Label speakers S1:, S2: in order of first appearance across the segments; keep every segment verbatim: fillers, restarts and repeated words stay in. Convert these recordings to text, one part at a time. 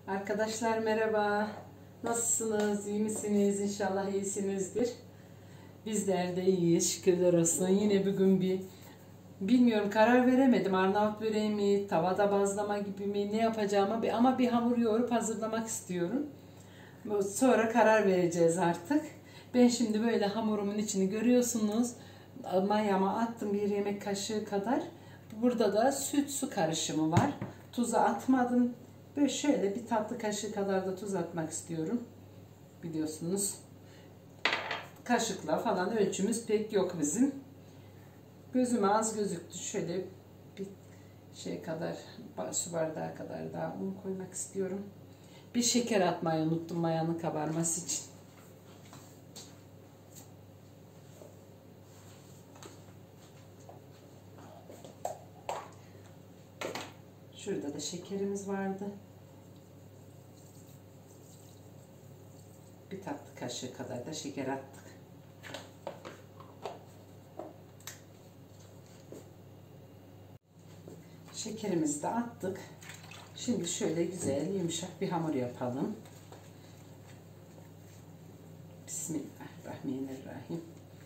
S1: Arkadaşlar merhaba. Nasılsınız? İyi misiniz? İnşallah iyisinizdir. Bizler de iyiyiz. Şükürler olsun. Yine bugün bir bilmiyorum, karar veremedim. Arnavut böreği mi, tavada bazlama gibi mi, ne yapacağımı bir, ama bir hamur yoğurup hazırlamak istiyorum. Sonra karar vereceğiz artık. Ben şimdi böyle hamurumun içini görüyorsunuz. Mayama attım bir yemek kaşığı kadar. Burada da süt su karışımı var. Tuzu atmadım. Böyle şöyle bir tatlı kaşığı kadar da tuz atmak istiyorum. Biliyorsunuz. Kaşıkla falan ölçümüz pek yok bizim. Gözüme az gözüktü. Şöyle bir şey kadar, su bardağı kadar daha un koymak istiyorum. Bir şeker atmayı unuttum mayanın kabarması için. Şurada da şekerimiz vardı. Bir tatlı kaşığı kadar da şeker attık. Şekerimizi de attık. Şimdi şöyle güzel yumuşak bir hamur yapalım. Bismillahirrahmanirrahim.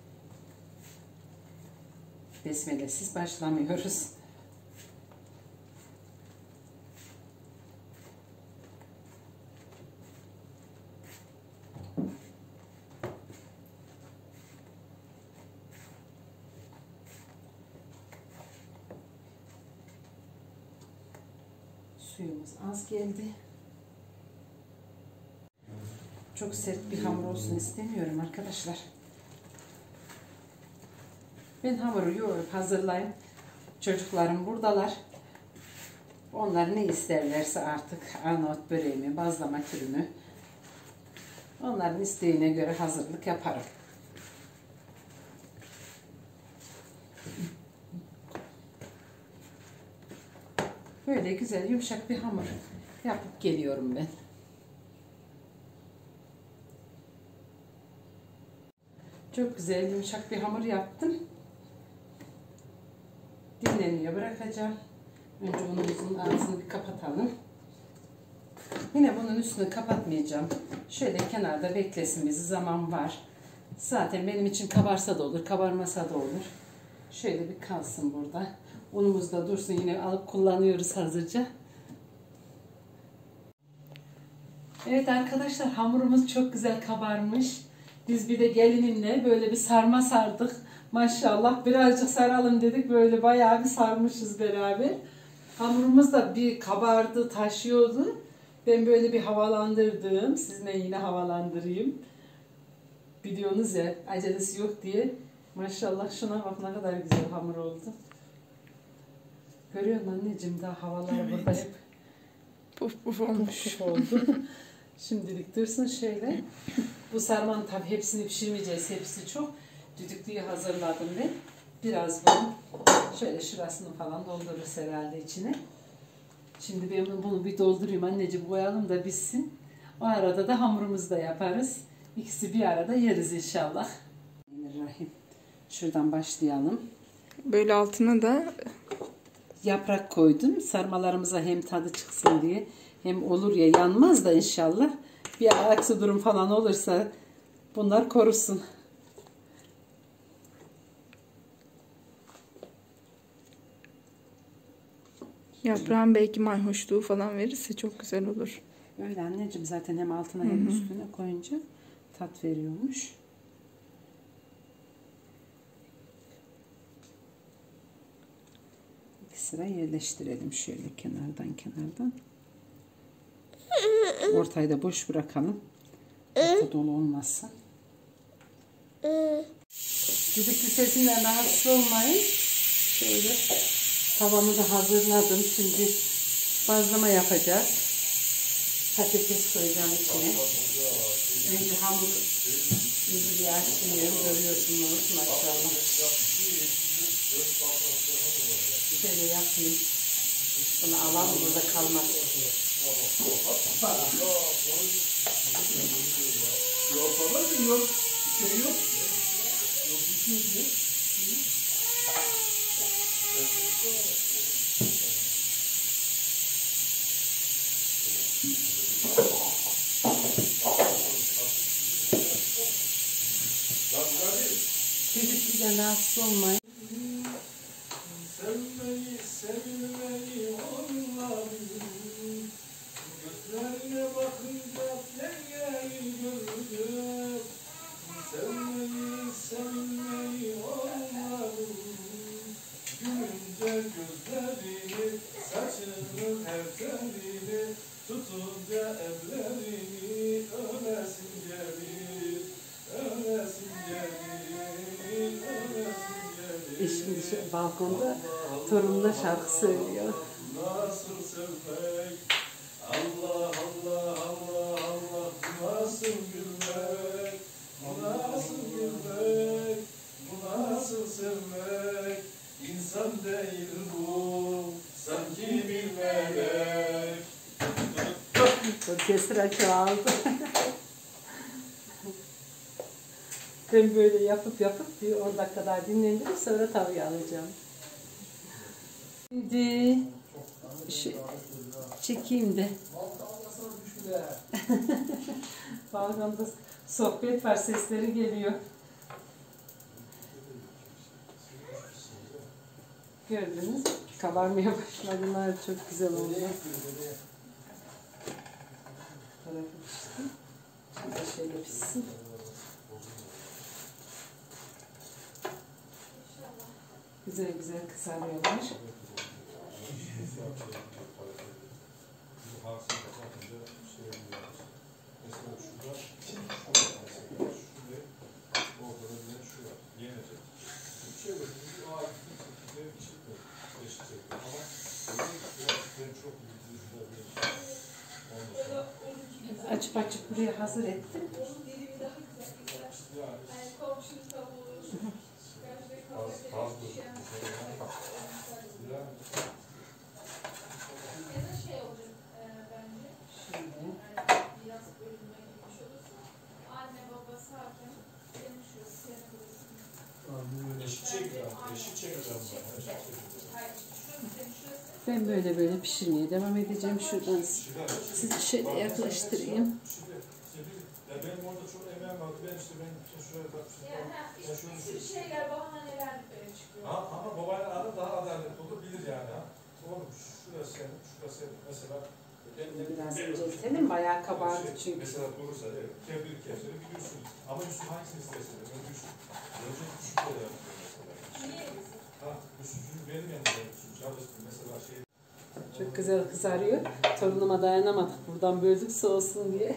S1: Besmelesiz başlamıyoruz. Suyumuz az geldi. Çok sert bir hamur olsun istemiyorum arkadaşlar. Ben hamuru yoğurup hazırlayayım. Çocuklarım buradalar. Onlar ne isterlerse artık, Arnavut böreğimi, bazlama türümü, onların isteğine göre hazırlık yaparım. Böyle güzel yumuşak bir hamur yapıp geliyorum ben. Çok güzel yumuşak bir hamur yaptım. Dinleniyor, bırakacağım. Önce unumuzun ağzını bir kapatalım. Yine bunun üstünü kapatmayacağım. Şöyle kenarda beklesin, bizi zaman var. Zaten benim için kabarsa da olur, kabarmasa da olur. Şöyle bir kalsın burada. Unumuz da dursun, yine alıp kullanıyoruz hazırca. Evet arkadaşlar, hamurumuz çok güzel kabarmış. Biz bir de gelinimle böyle bir sarma sardık. Maşallah birazcık saralım dedik, böyle bayağı bir sarmışız beraber. Hamurumuz da bir kabardı, taşıyordu. Ben böyle bir havalandırdım. Sizinle yine havalandırayım. Biliyorsunuz ya, acelesi yok diye. Maşallah şuna bak, ne kadar güzel hamur oldu. Görüyor musun anneciğim, daha havalar evet. Burada hep
S2: puf puf olmuş.
S1: Puf puf oldu. Şimdilik dursun şöyle. Bu sarmanın tabi hepsini pişirmeyeceğiz. Hepsi çok. Düdüklüyü hazırladım ben. Biraz bunu şöyle şurasını falan doldururuz herhalde içine. Şimdi ben bunu bir doldurayım anneciğim, koyalım da bitsin. O arada da hamurumuzu da yaparız. İkisi bir arada yeriz inşallah. Bismillahirrahmanirrahim. Şuradan başlayalım.
S2: Böyle altına da
S1: yaprak koydum. Sarmalarımıza hem tadı çıksın diye. Hem olur ya, yanmaz da inşallah. Bir aksi durum falan olursa bunlar korusun.
S2: yaprağın belki mayhoşluğu falan verirse çok güzel olur.
S1: Öyle anneciğim, zaten hem altına hem Hı -hı. üstüne koyunca tat veriyormuş. İki sıra yerleştirelim şöyle kenardan kenardan. Ortayı da boş bırakalım. Orta dolu olmasın. Düdüklü sesinden rahatsız olmayın. Şöyle tavamı da hazırladım. Şimdi bazlama yapacağız. Patates koyacağım içine. Önce hamur iyice açıyorum. Görüyorsunuz maşallah. Şöyle yapayım. Bunu alalım, burada kalmaz. Yok baba, yok. Bir şey yok. Yok bir şey yok. Thank you. Sizden rahatsız olmayın.
S3: Sevmeyi, sevilmeyi anladım. Gözlerine bakınca dünyayı gördüm. Sevmeyi, sevilmeyi anladım. Gülünce gözlerini, saçının her telini, tutunca ellerini, ölesin gelir, ölesin gelir, ölesin gelir.
S1: Eşim şu balkonda torunla şarkı söylüyor.
S3: Nasıl sevmek? Allah Allah Allah Allah, nasıl gülmek? Bu nasıl gülmek? Bu nasıl sevmek? İnsan değil bu, sanki bir melek.
S1: Orkestra çoğaldı. Ben böyle yapıp yapıp bir on dakika daha dinlendirip sonra tavaya alacağım. Şimdi şu, çekeyim de. Balkonda sohbet var, sesleri geliyor. Gördünüz, kabarmaya başladılar. Çok güzel oldu. Tarafı pişsin. Şimdi şöyle pişsin. Güzel güzel kızarıyorlar. Açıp açıp buraya hazır ettim. Ben böyle böyle pişirmeye devam edeceğim. Şuradan sizi şöyle yaklaştırayım.
S3: Benim orada çok emeğim vardı. Ben işte ben şuraya takmıştım. Bir sürü şeyler, bahaneler çıkıyor. Ama babayla adı daha adaletli olur, bilir yani. Oğlum şurası senin, şurası senin. Mesela
S1: biraz inceltelim. Bayağı kabardı çünkü.
S3: Mesela durursa evet, kevgiri kevgiri biliyorsun. Ama Yusuf hangisini istersen, önce Yusuf. Önce Yusuf da yapıyor mesela. Niye Yusuf? Ha, Yusuf'un benim yanımda Yusuf çalıştı mesela şey.
S1: Çok güzel kızarıyor. Torunuma dayanamadık. Buradan böldük soğusun diye.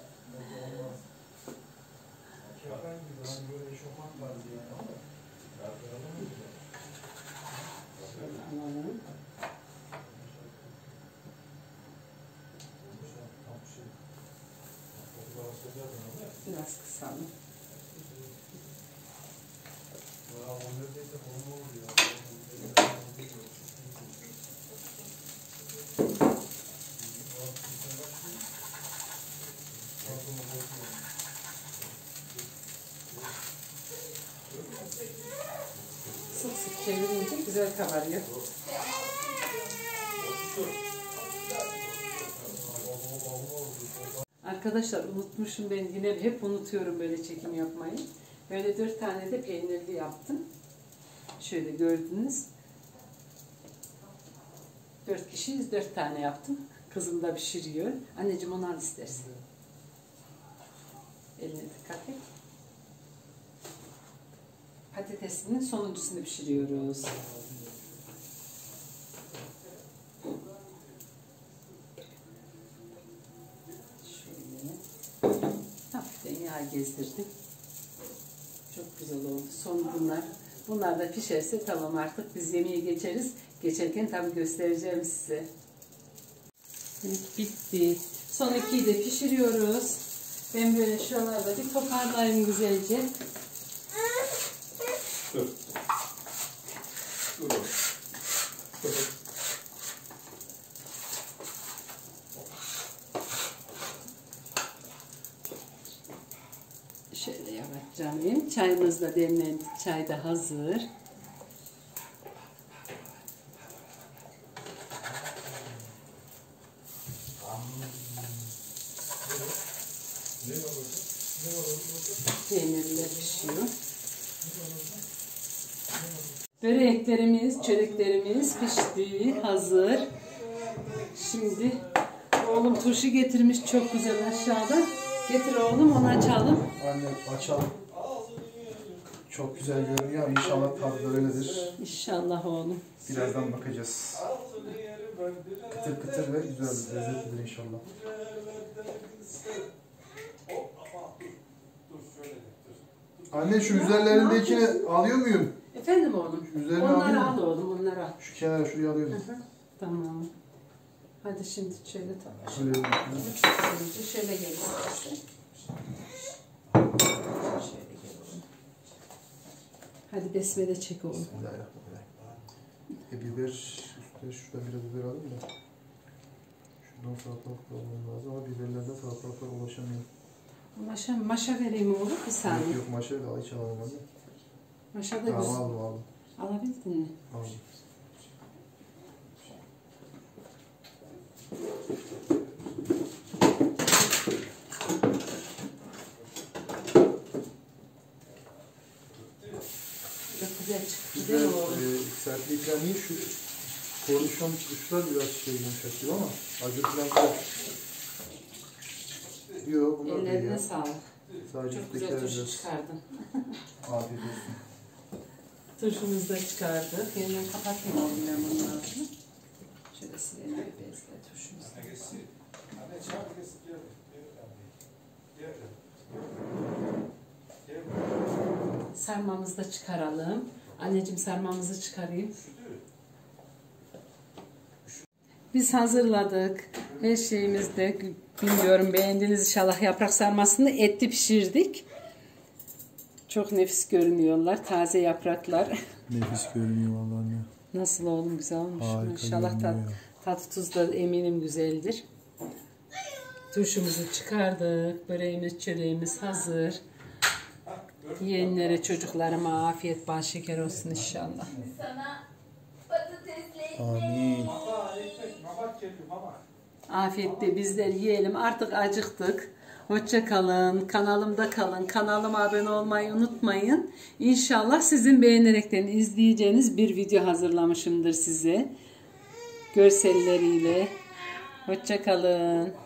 S1: Alalım. Biraz kısalım. Sık sık çevirince güzel kabarıyor. Arkadaşlar unutmuşum, ben yine hep unutuyorum böyle çekim yapmayı. Böyle dört tane de peynirli yaptım. Şöyle gördünüz. Dört kişiyiz, dört tane yaptım. Kızım da pişiriyor. Anneciğim onu al istersen. Eline dikkat et. Patatesinin sonuncusunu pişiriyoruz. Şöyle hafiften yağ gezdirdim. Çok güzel oldu. Son bunlar. Bunlar da pişerse tamam, artık biz yemeğe geçeriz. Geçerken tabii göstereceğim size. Evet, bitti. Son ikiyi de pişiriyoruz. Ben böyle şuralarda bir toparlayayım güzelce.
S3: Dur. Dur.
S1: Şöyle yapacağım. Çayımız da demlendi. Çay da hazır. Peynirler pişiyor. Böreklerimiz, çöreklerimiz pişti, hazır. Şimdi oğlum turşu getirmiş çok güzel aşağıda. Getir oğlum, onu açalım.
S3: Anne açalım. Çok güzel görünüyor. İnşallah tadı da öyledir.
S1: İnşallah oğlum.
S3: Birazdan bakacağız. Kıtır kıtır ve güzel, lezzetlidir inşallah. Anne şu üzerlerindekini alıyor muyum?
S1: Efendim oğlum?
S3: Üzerine
S1: onları
S3: alayım
S1: al
S3: mı?
S1: oğlum, onları al.
S3: Şu kenara şuraya alıyorum.
S1: Hı hı. Tamam. Hadi şimdi şöyle tabii.
S3: Şöyle bir-
S1: Önce şöyle gelelim işte. Şöyle gelelim. Hadi besmele çek oğlum.
S3: Bismillahirrahmanirrahim. E biber, üstte şuradan biraz biber alayım da. Şuradan salatalık da almam lazım ama biberlerden salatalıklar ulaşamıyorum.
S1: Maşa, maşa vereyim oğlum bir saniye.
S3: Yok yok maşayı da hiç alamadım hadi.
S1: Maşa da
S3: Tamam
S1: güzel.
S3: aldım aldım.
S1: Alabildin mi?
S3: Aldım.
S1: Çok güzel çıktı
S3: Güzel,
S1: değil mi oğlum?
S3: e, sertliği falan iyi. Şu kornişon uçlar biraz şey yumuşak gibi ama acı falan güzel. Yok bunlar değil
S1: Ellerine
S3: ya.
S1: sağlık.
S3: Sadece
S1: Çok güzel
S3: üsttekiler
S1: turşu
S3: biraz.
S1: çıkardın.
S3: Afiyet olsun.
S1: Turşumuzu da çıkardık. Yeniden kapatmayayım oğlum ben bunun altını. Şöyle silelim bir bezle turşumuzu. Sarmamızı da çıkaralım. Anneciğim sarmamızı çıkarayım. Biz hazırladık. Her şeyimiz de bilmiyorum beğendiniz inşallah, yaprak sarmasını etli pişirdik. Çok nefis görünüyorlar. Taze yapraklar.
S3: Nefis görünüyor vallahi anne.
S1: Nasıl oğlum, güzel olmuş.
S3: Harika
S1: İnşallah tat,
S3: görünüyor.
S1: tat tuz da eminim güzeldir. Turşumuzu çıkardık. Böreğimiz, çöreğimiz hazır. Yeğenlere, çocuklarıma afiyet, bal şeker olsun inşallah.
S4: Sana patatesle
S3: Amin.
S1: Afiyetle bizler yiyelim. Artık acıktık. Hoşça kalın. Kanalımda kalın. Kanalıma abone olmayı unutmayın. İnşallah sizin beğenerekten izleyeceğiniz bir video hazırlamışımdır size. Görselleriyle. Hoşça kalın.